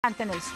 Nelson.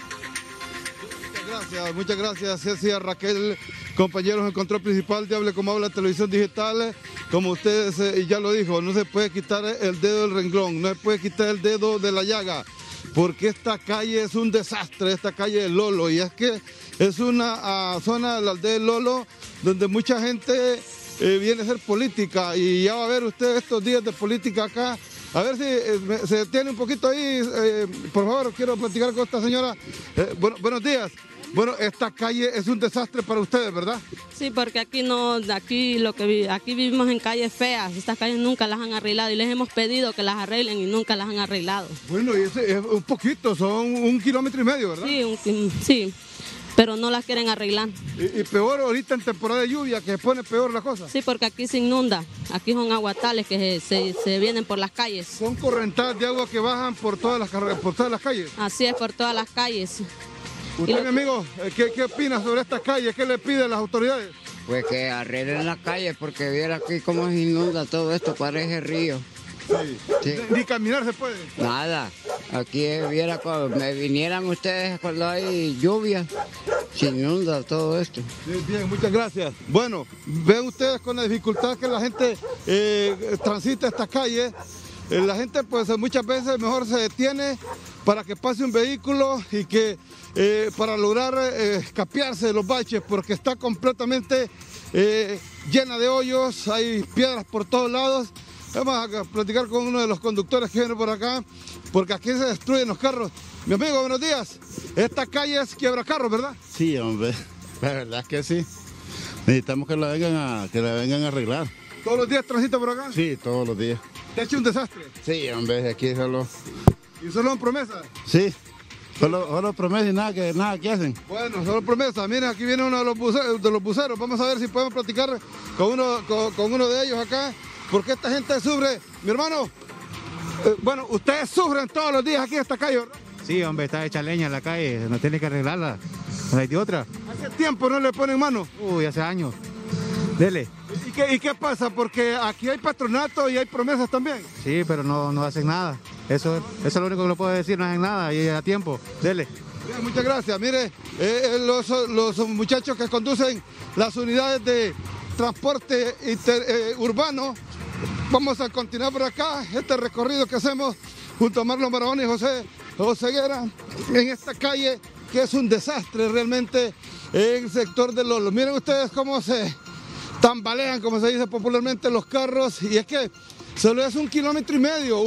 Muchas gracias, Ceci, Raquel, compañeros en control principal de Hable Como Habla Televisión Digital. Como ustedes ya lo dijo, no se puede quitar el dedo del renglón, no se puede quitar el dedo de la llaga, porque esta calle es un desastre, esta calle de Lolo, y es que es una zona de la aldea de Lolo donde mucha gente viene a hacer política, y ya va a ver usted estos días de política acá. A ver si se detiene un poquito ahí, por favor, quiero platicar con esta señora. Buenos días. Bueno, esta calle es un desastre para ustedes, ¿verdad? Sí, porque aquí aquí vivimos en calles feas, estas calles nunca las han arreglado y les hemos pedido que las arreglen y nunca las han arreglado. Bueno, y ese es un poquito, son 1,5 kilómetros, ¿verdad? Sí, pero no las quieren arreglar. Y peor ahorita en temporada de lluvia, que se pone peor la cosa. Sí, porque aquí se inunda, aquí son aguatales que se vienen por las calles. Son correntadas de agua que bajan por todas las calles. Así es, por todas las calles. Usted, mi amigo, ¿qué opina sobre estas calles? ¿Qué le piden las autoridades? Pues que arreglen las calles, porque viera aquí cómo se inunda todo esto, parece río. Sí. Ni caminar se puede. Nada, aquí viera cuando me vinieran ustedes cuando hay lluvia, se inunda todo esto. Bien, muchas gracias. Bueno, ven ustedes con la dificultad que la gente transita estas calles. La gente pues muchas veces mejor se detiene para que pase un vehículo y que para lograr escapearse de los baches, porque está completamente llena de hoyos, hay piedras por todos lados. Vamos a platicar con uno de los conductores que viene por acá, porque aquí se destruyen los carros. Mi amigo, buenos días. Esta calle es quiebracarros, ¿verdad? Sí, hombre, la verdad es que sí. Necesitamos que la vengan a arreglar. ¿Todos los días transita por acá? Sí, todos los días. ¿Te ha hecho un desastre? Sí, hombre, aquí solo... ¿Y solo en promesa? Sí, solo promesa y nada que hacen. Bueno, solo promesa. Miren, aquí viene uno de los buceros. Vamos a ver si podemos platicar con uno de ellos acá, porque esta gente sufre. Mi hermano, bueno, ustedes sufren todos los días aquí en esta calle, ¿verdad? Sí, hombre, está hecha leña en la calle, no tiene que arreglarla, no hay de otra. ¿Hace tiempo no le ponen mano? Uy, hace años. Dele. ¿Y qué pasa? Porque aquí hay patronato y hay promesas también. Sí, pero no hacen nada. Eso es lo único que lo puedo decir, no hacen nada y a tiempo. Dele. Bien, muchas gracias. Mire, los muchachos que conducen las unidades de transporte urbano, vamos a continuar por acá este recorrido que hacemos junto a Marlon Barahona y José Guerra en esta calle que es un desastre realmente en el sector de Lolo. Miren ustedes cómo se tambalean, como se dice popularmente, los carros, y es que solo es 1,5 kilómetros,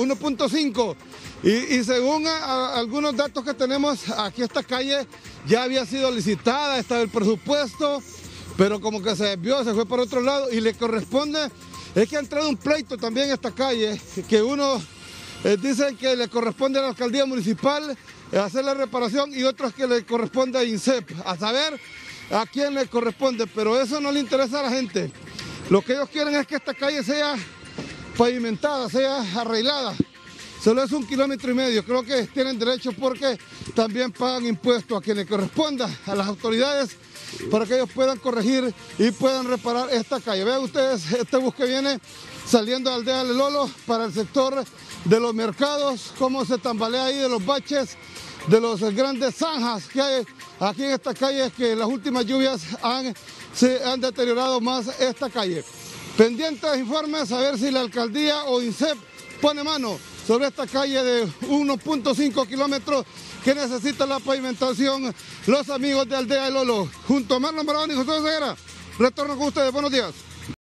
1,5. Y según algunos datos que tenemos, aquí esta calle ya había sido licitada, estaba el presupuesto, pero como que se desvió, se fue por otro lado, y le corresponde, es que ha entrado un pleito también en esta calle, que uno dicen que le corresponde a la alcaldía municipal hacer la reparación, y otros que le corresponde a INSEP, a saber a quién le corresponde, pero eso no le interesa a la gente. Lo que ellos quieren es que esta calle sea pavimentada, sea arreglada. Solo es 1,5 kilómetros, creo que tienen derecho porque también pagan impuestos a quien le corresponda, a las autoridades, para que ellos puedan corregir y puedan reparar esta calle. Vean ustedes este bus que viene saliendo de Aldea de Lolo para el sector de los mercados, cómo se tambalea ahí de los baches, de los grandes zanjas que hay aquí en esta calle, que en las últimas lluvias se han deteriorado más esta calle. Pendientes informes a ver si la alcaldía o INSEP pone mano sobre esta calle de 1,5 kilómetros que necesita la pavimentación los amigos de Aldea de Lolo. Junto a Marlon Barahona y José Guerra, retorno con ustedes. Buenos días.